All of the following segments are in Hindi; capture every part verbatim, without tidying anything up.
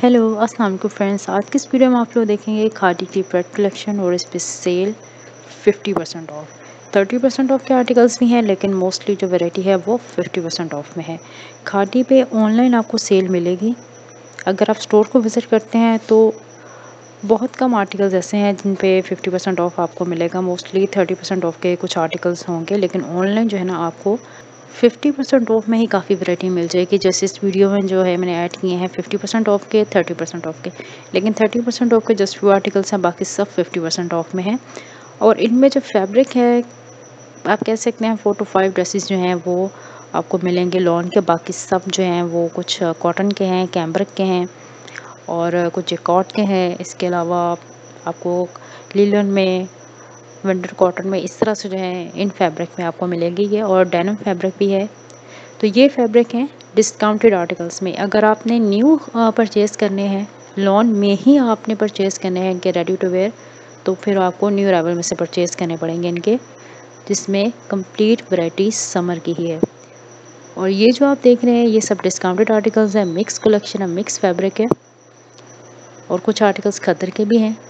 हेलो अस्सलाम वालेकुम फ्रेंड्स। आज की इस वीडियो में आप लोग देखेंगे खादी की प्रोडक्ट कलेक्शन और इस पे sale fifty percent off. Thirty percent off के आर्टिकल्स भी हैं, लेकिन मोस्टली जो वैरायटी है वो फिफ्टी परसेंट ऑफ में है। खादी पे ऑनलाइन आपको सेल मिलेगी। अगर आप स्टोर को विज़िट करते हैं तो बहुत कम आर्टिकल्स ऐसे हैं जिन पे फिफ्टी परसेंट ऑफ आपको मिलेगा। मोस्टली थर्टी परसेंट ऑफ के कुछ आर्टिकल्स होंगे, लेकिन ऑनलाइन जो है ना आपको फिफ्टी परसेंट ऑफ में ही काफ़ी वैरायटी मिल जाएगी। जैसे इस वीडियो में जो है मैंने ऐड किए हैं फिफ्टी परसेंट ऑफ के, थर्टी परसेंट ऑफ के, लेकिन थर्टी परसेंट ऑफ के जस्ट फ्यू आर्टिकल्स हैं, बाकी सब फिफ्टी परसेंट ऑफ में हैं। और इनमें जो फैब्रिक है, आप कह सकते हैं फोर टू फाइव ड्रेसेस जो हैं वो आपको मिलेंगे लॉन के। बाकी सब जो हैं वो कुछ कॉटन के हैं, कैम्ब्रिक के हैं और कुछ जैकॉट के हैं। इसके अलावा आपको लिलन में, विंटर कॉटन में, इस तरह से जो है इन फैब्रिक में आपको मिलेंगे ये। और डेनिम फैब्रिक भी है। तो ये फैब्रिक हैं डिस्काउंटेड आर्टिकल्स में। अगर आपने न्यू परचेज़ करने हैं, लॉन में ही आपने परचेज़ करने हैं इनके रेडी टू वेयर, तो फिर आपको न्यू अराइवल में से परचेज़ करने पड़ेंगे इनके, जिसमें कंप्लीट वैरायटी समर की ही है। और ये जो आप देख रहे हैं ये सब डिस्काउंटेड आर्टिकल्स हैं, मिक्स कलेक्शन है, मिक्स फैब्रिक है और कुछ आर्टिकल्स खद्दर के भी हैं।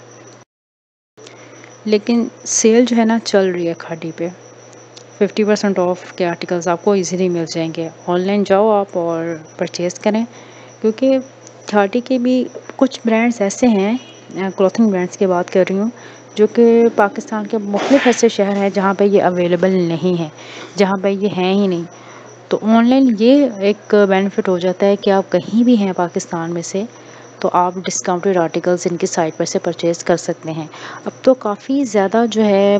लेकिन सेल जो है ना चल रही है खादी पे। फिफ्टी परसेंट ऑफ के आर्टिकल्स आपको इजीली मिल जाएंगे। ऑनलाइन जाओ आप और परचेज़ करें, क्योंकि खादी के भी कुछ ब्रांड्स ऐसे हैं, क्लॉथिंग ब्रांड्स की बात कर रही हूँ, जो कि पाकिस्तान के मुख्तलिफ ऐसे शहर हैं जहाँ पे ये अवेलेबल नहीं है, जहाँ पे ये हैं ही नहीं। तो ऑनलाइन ये एक बेनिफिट हो जाता है कि आप कहीं भी हैं पाकिस्तान में से, तो आप डिस्काउंटेड आर्टिकल्स इनकी साइट पर से परचेज़ कर सकते हैं। अब तो काफ़ी ज़्यादा जो है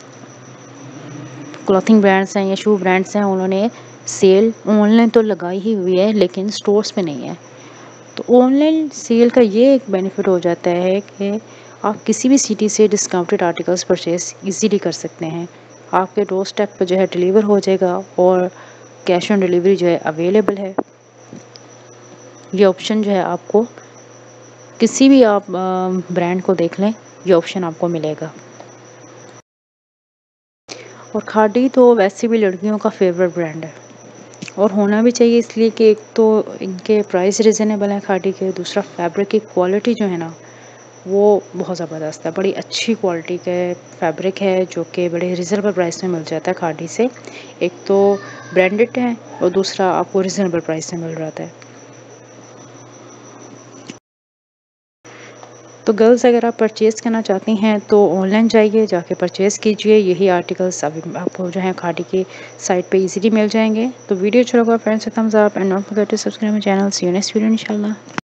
क्लॉथिंग ब्रांड्स हैं या शू ब्रांड्स हैं, उन्होंने सेल ऑनलाइन तो लगाई ही हुई है, लेकिन स्टोर्स पे नहीं है। तो ऑनलाइन सेल का ये एक बेनिफिट हो जाता है कि आप किसी भी सिटी से डिस्काउंटेड आर्टिकल्स परचेज़ इजीली कर सकते हैं। आपके डोर स्टेप पर जो है डिलीवर हो जाएगा और कैश ऑन डिलीवरी जो है अवेलेबल है। ये ऑप्शन जो है आपको किसी भी आप ब्रांड को देख लें, ये ऑप्शन आपको मिलेगा। और खादी तो वैसे भी लड़कियों का फेवरेट ब्रांड है और होना भी चाहिए, इसलिए कि एक तो इनके प्राइस रिजनेबल है खादी के, दूसरा फैब्रिक की क्वालिटी जो है ना वो बहुत ज़बरदस्त है। बड़ी अच्छी क्वालिटी के फैब्रिक है जो कि बड़े रिजनेबल प्राइस में मिल जाता है खादी से। एक तो ब्रांडेड है और दूसरा आपको रिजनेबल प्राइस में मिल जाता है। तो गर्ल्स, अगर आप परचेज़ करना चाहती हैं तो ऑनलाइन जाइए, जाके परचेज़ कीजिए। यही आर्टिकल्स अभी आपको जो है खादी की साइट पे इजीली मिल जाएंगे। तो वीडियो अच्छा लगा फ्रेंड्स से thumbs up and not forget to subscribe my channel. See you next video इंशाल्लाह।